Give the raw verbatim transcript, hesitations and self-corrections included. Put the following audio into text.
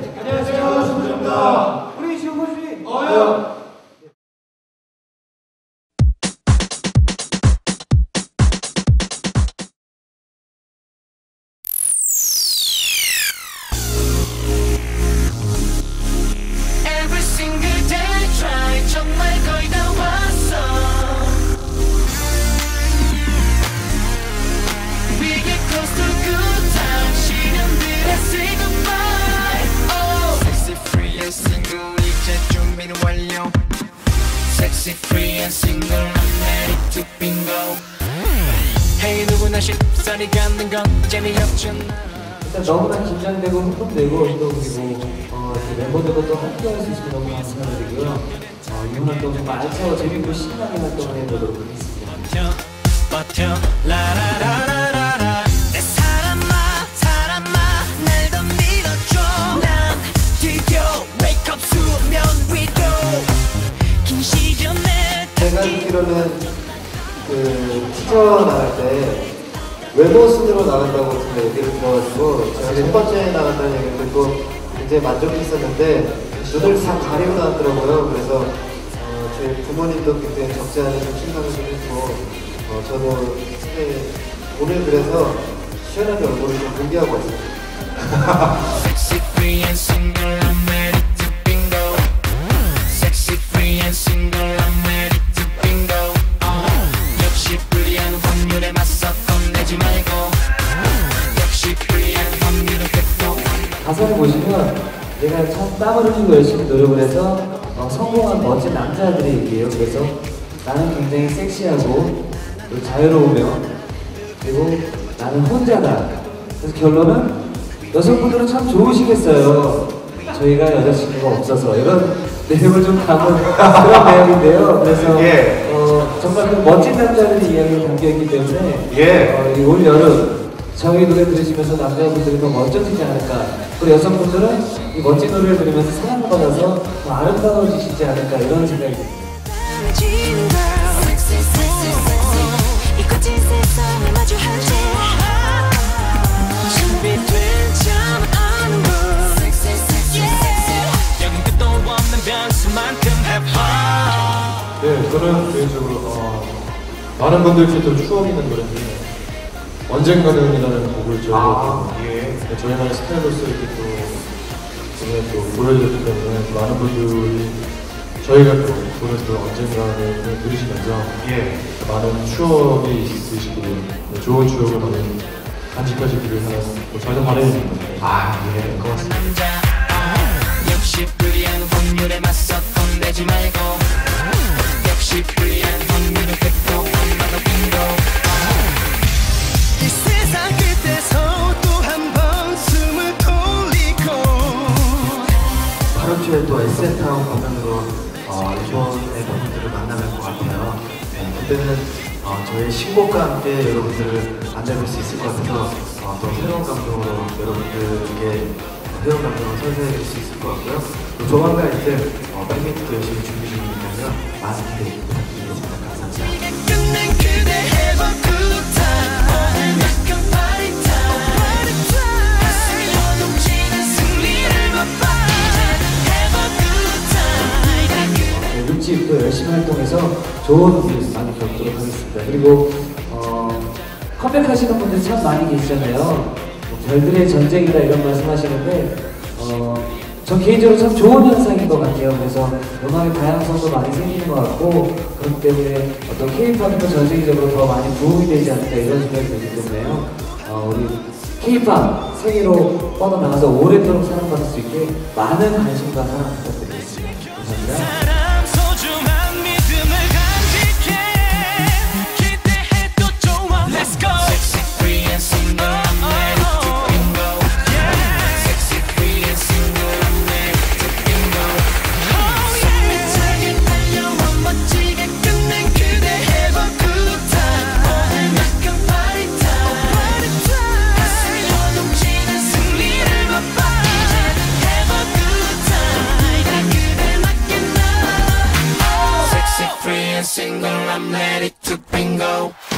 안녕하세요, 신부입니다. 우리 지용호 씨. 어요. Sexy free and single, I'm ready to bingo. Hey 누구나 쉽사리 갖는 건 재미없잖아. 일단 너무나 긴장되고 흥분되고 또 그리고 어, 멤버들과 또 함께할 수 있으면 너무 감사드리고요. 어, 이 활동 정말 알차고 재밌고 신나게 활동을 해보도록 하겠습니다. 버텨, 버텨, 라라라라라라. 내 사람아, 사람아, 날 더 믿어줘. 난 드디어 wake up 수면 위로. 제가 듣기로는 그 티저 나갈 때 외모 순으로 나간다고 제가 얘기를 들어가지고 제가 첫 번째 나간다는 얘기를 듣고 굉장히 만족했었는데 눈을 다 가리고 나왔더라고요. 그래서 어, 제 부모님도 굉장히 적지 않은 좀 실망을 좀 했고 어, 저도 네, 오늘 그래서 시원하게 얼굴을 좀 공개하고 왔어요. 가사를 보시면 내가 참 땀을 흘리고 열심히 노력을 해서 어, 성공한 멋진 남자들의 얘기예요. 그래서 나는 굉장히 섹시하고 자유로우며 그리고 나는 혼자다. 그래서 결론은 여성분들은 참 좋으시겠어요. 저희가 여자친구가 없어서 이런 내용을 좀 담은 그런 내용인데요. 그래서 예. 어, 정말 그 멋진 남자들의 이야기가 담겨있기 때문에 예. 어, 올 여름 저희 노래 들으시면서 남자분들이 더 멋져지지 않을까, 그리고 여성분들은 이 멋진 노래를 들으면서 사랑받아서 더 아름다워지시지 않을까 이런 생각이 듭니다. 네, 저는 개인적으로 어, 많은 분들께 또 추억 있는 노래인데 언젠가는이라는 곡을 저희가 아, 예. 네, 저희만의 스타일로서 이렇게 또 오늘 또 보여드렸기 때문에 많은 분들이 저희가 또 보내서 언젠가는 들으시면서 예. 많은 추억이 있으시고 네, 좋은 추억을 많이 간직하시기를 하는 뭐 저희도 바라입니다. 아, 예. 고맙습니다. 역시 불리한 확률에 맞서 건네지 말고 역시 불리한 확률은 획도 엄마도 빙고 이 세상 끝에서 또 한 번 숨을 돌리고 팔월 초에 또 에스엔타운 공연으로 어, 좋은 앨범들을 만나뵐 것 같아요. 네, 그때는 어, 저희 신곡과 함께 여러분들을 만나뵐 수 있을 것 같아서 어, 또 새로운 감동으로 여러분들에게 새로운 감동을 선사해드릴 수 있을 것 같고요. 또 조만간 이제 어, 팬미트도 열심히 준비 중이니까요. 많은 기대 부탁드리겠습니다. 감사합니다. 또 열심히 활동해서 좋은 일 많이 겪도록 하겠습니다. 그리고 어, 컴백하시는 분들 참 많이 계시잖아요. 뭐 별들의 전쟁이다 이런 말씀하시는데 어, 전 개인적으로 참 좋은 현상인 것 같아요. 그래서 음악의 다양성도 많이 생기는 것 같고 그렇기 때문에 어떤 K-팝도 전 세계적으로 더 많이 부흥이 되지 않을까 이런 생각이 들기 때문에요. 어, 우리 K-팝 세계로 뻗어나가서 오랫도록 사랑받을 수 있게 많은 관심과 사랑 부탁드리겠습니다. 감사합니다. Single, I'm ready to bingo.